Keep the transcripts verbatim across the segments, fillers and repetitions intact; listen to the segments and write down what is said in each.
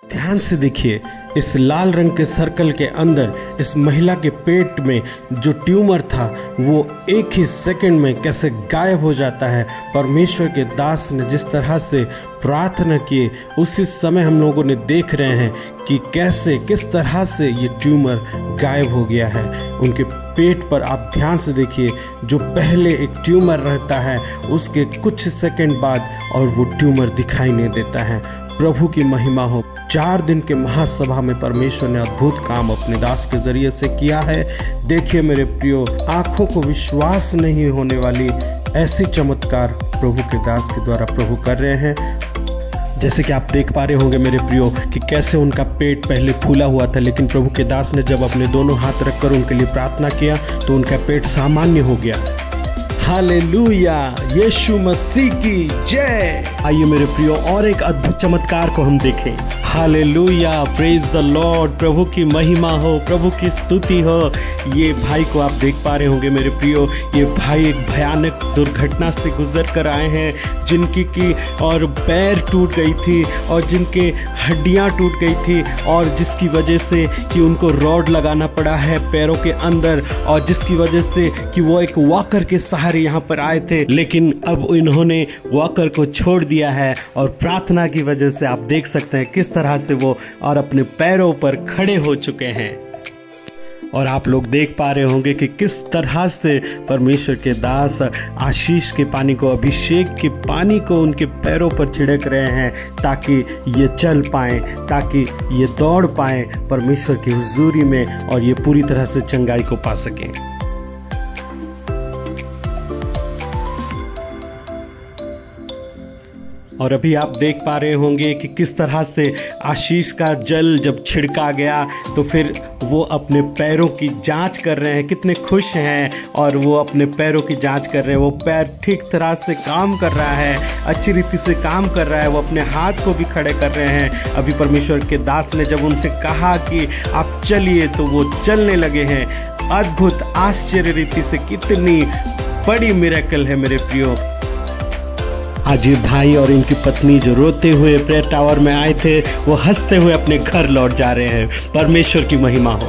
ध्यान से देखिए, इस लाल रंग के सर्कल के अंदर इस महिला के पेट में जो ट्यूमर था वो एक ही सेकंड में कैसे गायब हो जाता है। परमेश्वर के दास ने जिस तरह से प्रार्थना की, उसी समय हम लोगों ने देख रहे हैं कि कैसे किस तरह से ये ट्यूमर गायब हो गया है। उनके पेट पर आप ध्यान से देखिए, जो पहले एक ट्यूमर रहता है उसके कुछ सेकंड बाद और वो ट्यूमर दिखाई नहीं देता है। प्रभु की महिमा हो। चार दिन के महासभा में परमेश्वर ने अद्भुत काम अपने दास के जरिए से किया है। देखिए मेरे प्रियो, आंखों को विश्वास नहीं होने वाली ऐसी चमत्कार प्रभु के दास के द्वारा प्रभु कर रहे हैं। जैसे कि आप देख पा रहे होंगे मेरे प्रियो कि कैसे उनका पेट पहले फूला हुआ था, लेकिन प्रभु के दास ने जब अपने दोनों हाथ रखकर उनके लिए प्रार्थना किया तो उनका पेट सामान्य हो गया। हालेलुया, यीशु मसीह की जय। आइए मेरे प्रियो और एक अद्भुत चमत्कार को हम देखें। Hallelujah, praise the lord. प्रभु की महिमा हो, प्रभु की स्तुति हो। ये भाई को आप देख पा रहे होंगे मेरे प्रियो, ये भाई एक भयानक दुर्घटना से गुजर कर आए हैं, जिनकी की और पैर टूट गई थी और जिनके हड्डियां टूट गई थी और जिसकी वजह से कि उनको रॉड लगाना पड़ा है पैरों के अंदर, और जिसकी वजह से कि वो एक वॉकर के सहारे यहाँ पर आए थे, लेकिन अब इन्होंने वॉकर को छोड़ दिया है और प्रार्थना की वजह से आप देख सकते हैं किस तरह से वो और अपने पैरों पर खड़े हो चुके हैं। और आप लोग देख पा रहे होंगे कि किस तरह से परमेश्वर के दास आशीष के पानी को, अभिषेक के पानी को उनके पैरों पर छिड़क रहे हैं ताकि ये चल पाएं, ताकि ये दौड़ पाएं परमेश्वर की हुजूरी में और ये पूरी तरह से चंगाई को पा सकें। और अभी आप देख पा रहे होंगे कि किस तरह से आशीष का जल जब छिड़का गया तो फिर वो अपने पैरों की जांच कर रहे हैं। कितने खुश हैं और वो अपने पैरों की जांच कर रहे हैं। वो पैर ठीक तरह से काम कर रहा है, अच्छी रीति से काम कर रहा है। वो अपने हाथ को भी खड़े कर रहे हैं। अभी परमेश्वर के दास ने जब उनसे कहा कि आप चलिए तो वो चलने लगे हैं। अद्भुत आश्चर्य रीति से, कितनी बड़ी मिरेकल है मेरे प्रियो। आज ये भाई और इनकी पत्नी जो रोते हुए प्रेयर टावर में आए थे, वो हंसते हुए अपने घर लौट जा रहे हैं। परमेश्वर की महिमा हो।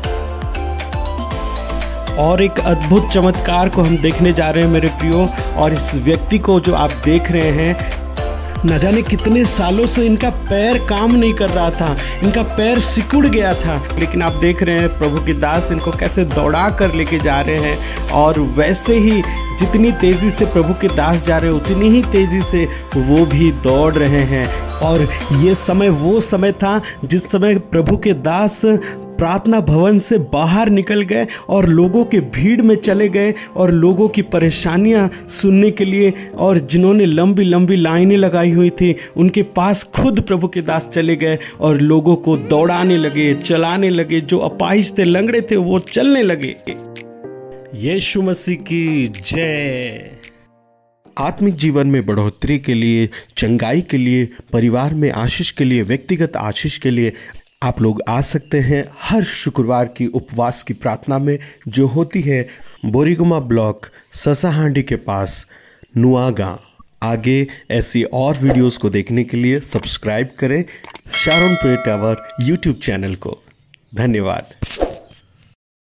और एक अद्भुत चमत्कार को हम देखने जा रहे हैं मेरे प्रियो। और इस व्यक्ति को जो आप देख रहे हैं, न जाने कितने सालों से इनका पैर काम नहीं कर रहा था, इनका पैर सिकुड़ गया था, लेकिन आप देख रहे हैं प्रभु के दास इनको कैसे दौड़ा कर लेके जा रहे हैं। और वैसे ही जितनी तेजी से प्रभु के दास जा रहे हैं, उतनी ही तेजी से वो भी दौड़ रहे हैं। और ये समय वो समय था जिस समय प्रभु के दास प्रार्थना भवन से बाहर निकल गए और लोगों के भीड़ में चले गए और लोगों की परेशानियां सुनने के लिए, और जिन्होंने लंबी लंबी लाइनें लगाई हुई थी उनके पास खुद प्रभु के दास चले गए और लोगों को दौड़ाने लगे, चलाने लगे। जो अपाहिज थे, लंगड़े थे, वो चलने लगे। यीशु मसीह की जय। आत्मिक जीवन में बढ़ोतरी के लिए, चंगाई के लिए, परिवार में आशीष के लिए, व्यक्तिगत आशीष के लिए आप लोग आ सकते हैं हर शुक्रवार की उपवास की प्रार्थना में, जो होती है बोरीगुमा ब्लॉक, ससाहांडी के पास, नुआगा। आगे ऐसी और वीडियोस को देखने के लिए सब्सक्राइब करें Sharon prayer tower YouTube channel को। धन्यवाद।